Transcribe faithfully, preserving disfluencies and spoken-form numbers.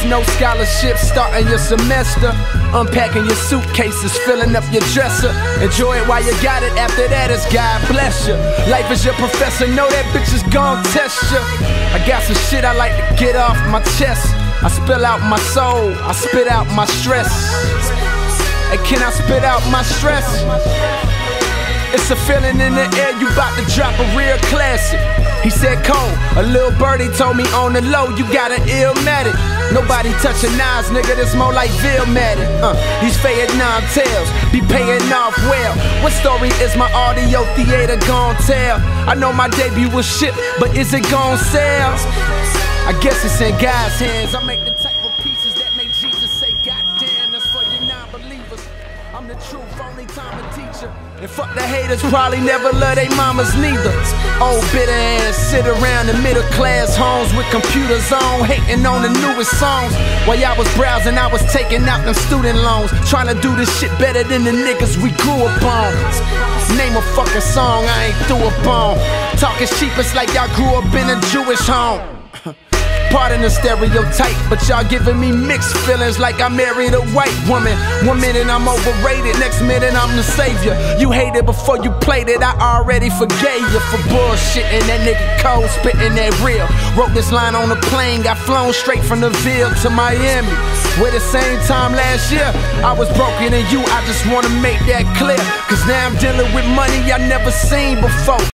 degrees, no scholarships, starting your semester. Unpacking your suitcases, filling up your dresser. Enjoy it while you got it, after that it's God bless you. Life is your professor, know that bitch is gon' test you. I got some shit I like to get off my chest. I spill out my soul, I spit out my stress. Hey, can I spit out my stress? It's a feeling in the air, you bout to drop a real classic. He said, Cole, a little birdie told me on the low, you got an illmatic. Nobody touching knives, nigga, this more like Vilmatic. Uh, these Vietnam tales be paying off well. What story is my audio theater gon' tell? I know my debut was shit, but is it gon' sell? I guess it's in God's hands. I make the type of pieces that make Jesus say, God damn, that's for you non-believers. I'm the truth, only time a teacher. And fuck the haters, probably never love they mamas neither. Old bitter ass sit around in middle class homes with computers on, hating on the newest songs. While y'all was browsing, I was taking out them student loans, trying to do this shit better than the niggas we grew up on. Name a fucking song I ain't through up on. Talking cheap, it's like y'all grew up in a Jewish home. Pardon the stereotype, but y'all giving me mixed feelings like I married a white woman. One minute I'm overrated, next minute I'm the savior. You hated before you played it, I already forgave you for bullshitting. That nigga cold spitting that real. Wrote this line on a plane, got flown straight from the Ville to Miami. Where the same time last year, I was broken and you, I just wanna make that clear. Cause now I'm dealing with money I never seen before.